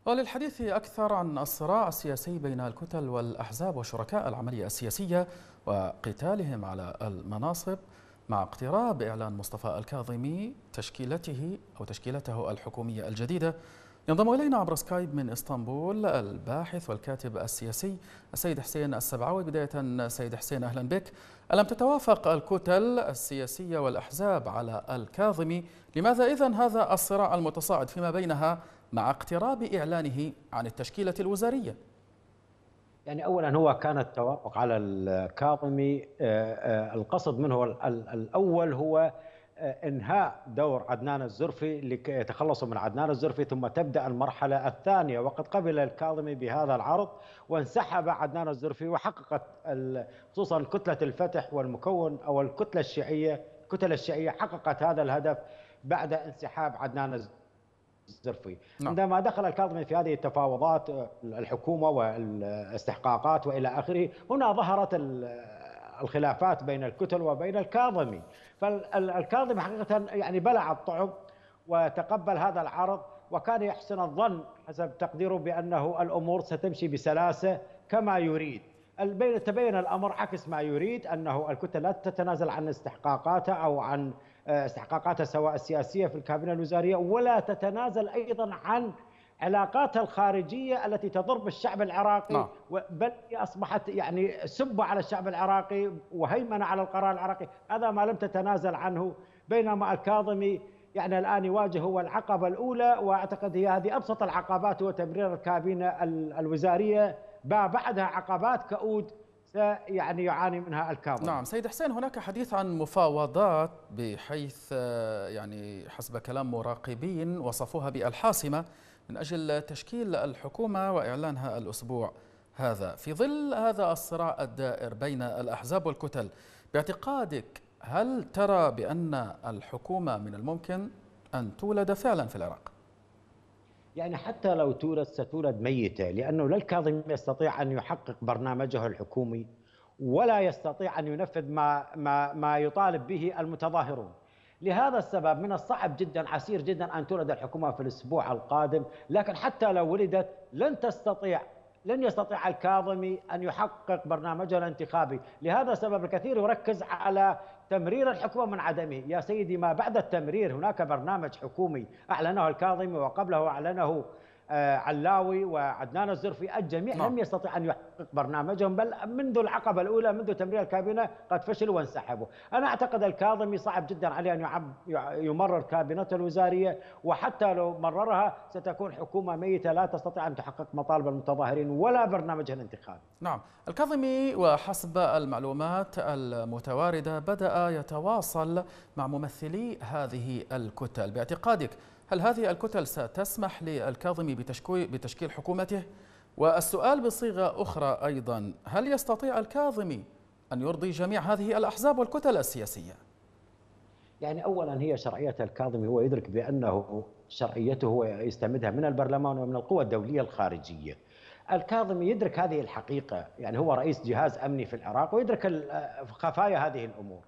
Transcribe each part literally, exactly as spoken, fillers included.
وللحديث أكثر عن الصراع السياسي بين الكتل والأحزاب وشركاء العملية السياسية وقتالهم على المناصب مع اقتراب إعلان مصطفى الكاظمي تشكيلته أو تشكيلته الحكومية الجديدة، ينضم إلينا عبر سكايب من إسطنبول الباحث والكاتب السياسي السيد حسين السبعاوي. بداية سيد حسين، أهلا بك. ألم تتوافق الكتل السياسية والأحزاب على الكاظمي؟ لماذا إذن هذا الصراع المتصاعد فيما بينها مع اقتراب إعلانه عن التشكيلة الوزارية؟ يعني أولا هو كان التوافق على الكاظمي، القصد منه الأول هو إنهاء دور عدنان الزرفي لكي يتخلصوا من عدنان الزرفي، ثم تبدأ المرحلة الثانية. وقد قبل الكاظمي بهذا العرض وانسحب عدنان الزرفي، وحققت خصوصا كتلة الفتح والمكون أو الكتلة الشيعية الكتلة الشيعية حققت هذا الهدف بعد انسحاب عدنان الزرفي. عندما دخل الكاظمي في هذه التفاوضات الحكومة والاستحقاقات وإلى آخره، هنا ظهرت الخلافات بين الكتل وبين الكاظمي. فالكاظمي حقيقة يعني بلع الطعم وتقبل هذا العرض، وكان يحسن الظن حسب تقديره بأنه الأمور ستمشي بسلاسة كما يريد. تبين الأمر عكس ما يريد، أنه الكتل لا تتنازل عن استحقاقاتها أو عن استحقاقاتها سواء السياسية في الكابينة الوزارية، ولا تتنازل أيضا عن علاقاتها الخارجية التي تضر بالشعب العراقي، بل أصبحت يعني سب على الشعب العراقي وهيمنة على القرار العراقي. هذا ما لم تتنازل عنه، بينما الكاظمي يعني الآن يواجه هو العقبة الأولى، وأعتقد هي هذه أبسط العقبات، هو تمرير الكابينة الوزارية، بعدها عقبات كؤود يعني يعاني منها الكاظمي. نعم سيد حسين، هناك حديث عن مفاوضات بحيث يعني حسب كلام مراقبين وصفوها بالحاسمة من أجل تشكيل الحكومة وإعلانها الأسبوع هذا. في ظل هذا الصراع الدائر بين الأحزاب والكتل، باعتقادك هل ترى بأن الحكومة من الممكن أن تولد فعلا في العراق؟ يعني حتى لو تولد ستولد ميتة، لأنه لا الكاظمي يستطيع أن يحقق برنامجه الحكومي ولا يستطيع أن ينفذ ما, ما, ما يطالب به المتظاهرون. لهذا السبب من الصعب جدا عسير جدا أن تولد الحكومة في الأسبوع القادم، لكن حتى لو ولدت لن تستطيع لن يستطيع الكاظمي أن يحقق برنامجه الانتخابي. لهذا السبب الكثير يركز على تمرير الحكومة من عدمه. يا سيدي، ما بعد التمرير هناك برنامج حكومي أعلنه الكاظمي وقبله أعلنه علاوي وعدنان الزرفي. الجميع نعم. لم يستطيع أن يحقق برنامجهم، بل منذ العقبة الأولى منذ تمرير الكابينة قد فشلوا وانسحبوا. أنا أعتقد الكاظمي صعب جدا عليه أن يمرر كابينته الوزارية، وحتى لو مررها ستكون حكومة ميتة لا تستطيع أن تحقق مطالب المتظاهرين ولا برنامجها الانتخابي. نعم، الكاظمي وحسب المعلومات المتواردة بدأ يتواصل مع ممثلي هذه الكتل. باعتقادك هل هذه الكتل ستسمح للكاظمي بتشكيل حكومته؟ والسؤال بصيغة أخرى أيضا، هل يستطيع الكاظمي أن يرضي جميع هذه الأحزاب والكتل السياسية؟ يعني أولا هي شرعية الكاظمي، هو يدرك بأنه شرعيته هو يستمدها من البرلمان ومن القوى الدولية الخارجية. الكاظمي يدرك هذه الحقيقة، يعني هو رئيس جهاز أمني في العراق ويدرك خفايا هذه الأمور.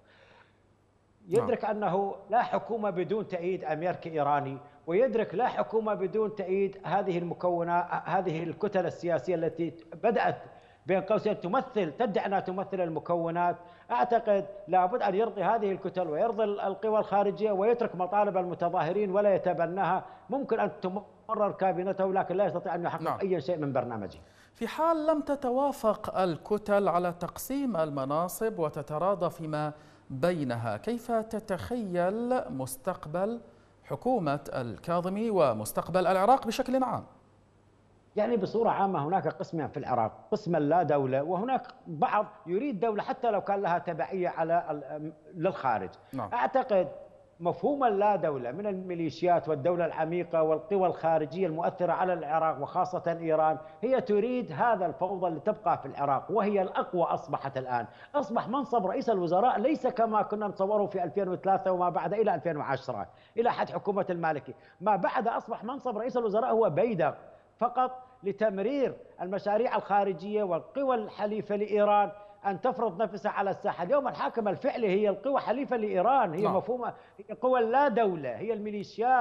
يدرك أنه لا حكومة بدون تأييد أمريكي إيراني، ويدرك لا حكومة بدون تأييد هذه المكونات هذه الكتل السياسية التي بدأت بين قوسين تمثل تدعي أنها تمثل المكونات. أعتقد لابد أن يرضي هذه الكتل ويرضي القوى الخارجية ويترك مطالب المتظاهرين ولا يتبناها. ممكن أن تمرر كابينته لكن لا يستطيع أن يحقق نعم. أي شيء من برنامجه. في حال لم تتوافق الكتل على تقسيم المناصب وتتراضى فيما بينها، كيف تتخيل مستقبل حكومة الكاظمي ومستقبل العراق بشكل عام؟ يعني بصورة عامة هناك قسمين في العراق، قسم لا دولة، وهناك بعض يريد دولة حتى لو كان لها تبعية على للخارج. نعم. أعتقد مفهوم اللا دولة من الميليشيات والدولة العميقة والقوى الخارجية المؤثرة على العراق وخاصة إيران، هي تريد هذا الفوضى اللي تبقى في العراق، وهي الأقوى أصبحت الآن. أصبح منصب رئيس الوزراء ليس كما كنا نتصوره في ألفين وثلاثة وما بعد إلى ألفين وعشرة إلى حد حكومة المالكي. ما بعد أصبح منصب رئيس الوزراء هو بيدق فقط لتمرير المشاريع الخارجية والقوى الحليفة لإيران أن تفرض نفسها على الساحة. اليوم الحاكم الفعلي هي القوى حليفة لإيران، هي نعم. مفهومة هي قوى لا دولة، هي الميليشيات،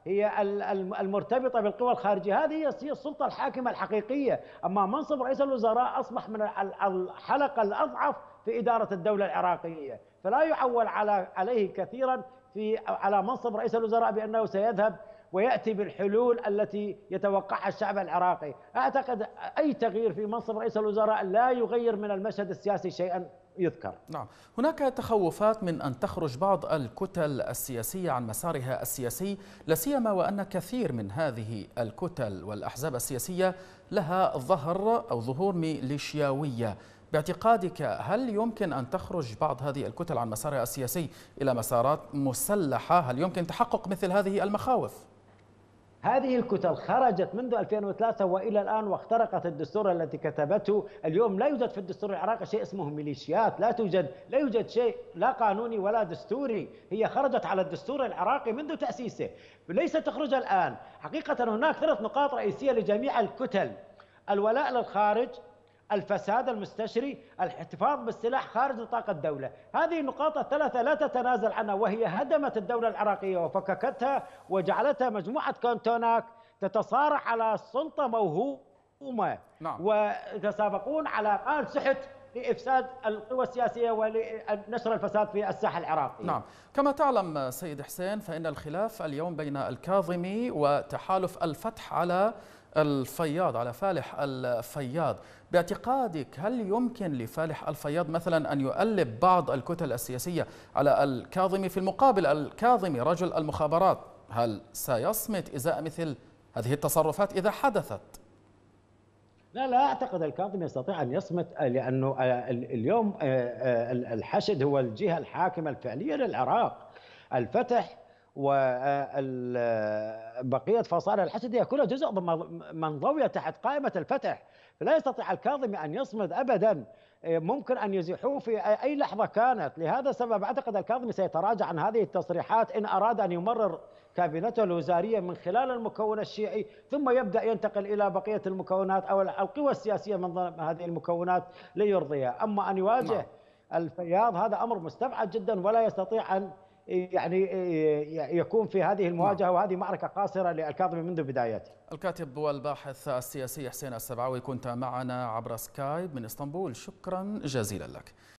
هي المرتبطة بالقوى الخارجية، هذه هي السلطة الحاكمة الحقيقية. أما منصب رئيس الوزراء أصبح من الحلقة الأضعف في إدارة الدولة العراقية، فلا يعول على عليه كثيرا في على منصب رئيس الوزراء بأنه سيذهب ويأتي بالحلول التي يتوقعها الشعب العراقي. أعتقد أي تغيير في منصب رئيس الوزراء لا يغير من المشهد السياسي شيئا يذكر. نعم، هناك تخوفات من أن تخرج بعض الكتل السياسية عن مسارها السياسي، لا سيما وأن كثير من هذه الكتل والأحزاب السياسية لها ظهر أو ظهور ميليشياوية. باعتقادك هل يمكن أن تخرج بعض هذه الكتل عن مسارها السياسي إلى مسارات مسلحة؟ هل يمكن تحقق مثل هذه المخاوف؟ هذه الكتل خرجت منذ ألفين وثلاثة وإلى الآن واخترقت الدستور التي كتبته. اليوم لا يوجد في الدستور العراقي شيء اسمه ميليشيات، لا توجد لا يوجد شيء لا قانوني ولا دستوري. هي خرجت على الدستور العراقي منذ تأسيسه، ليس تخرج الآن. حقيقة هناك ثلاث نقاط رئيسية لجميع الكتل: الولاء للخارج، الفساد المستشري، الاحتفاظ بالسلاح خارج نطاق الدولة. هذه النقاط الثلاثة لا تتنازل عنها، وهي هدمت الدولة العراقية وفككتها وجعلتها مجموعة كانتونات تتصارع على السلطة موهومة. نعم. ويتسابقون على مال سحت لإفساد القوى السياسية ولنشر الفساد في الساحة العراقية. نعم، كما تعلم سيد حسين فإن الخلاف اليوم بين الكاظمي وتحالف الفتح على الفياض، على فالح الفياض. باعتقادك هل يمكن لفالح الفياض مثلا أن يؤلب بعض الكتل السياسية على الكاظمي؟ في المقابل الكاظمي رجل المخابرات، هل سيصمت إزاء مثل هذه التصرفات إذا حدثت؟ لا لا أعتقد الكاظمي يستطيع أن يصمت، لأنه اليوم الحشد هو الجهة الحاكمة الفعلية للعراق. الفتح وبقية فصائل الحشد هي كلها جزء منضوية تحت قائمة الفتح، فلا يستطيع الكاظمي أن يصمد أبدا. ممكن أن يزيحوه في أي لحظة كانت. لهذا السبب أعتقد الكاظمي سيتراجع عن هذه التصريحات إن أراد أن يمرر كابينته الوزارية من خلال المكون الشيعي، ثم يبدأ ينتقل إلى بقية المكونات أو القوى السياسية من ضمن هذه المكونات ليرضيها. أما أن يواجه الفياض هذا أمر مستبعد جدا، ولا يستطيع أن يعني يكون في هذه المواجهة. نعم. وهذه معركة قاصرة للكاظمي منذ بدايتها. الكاتب والباحث السياسي حسين السبعاوي كنت معنا عبر سكايب من اسطنبول، شكرا جزيلا لك.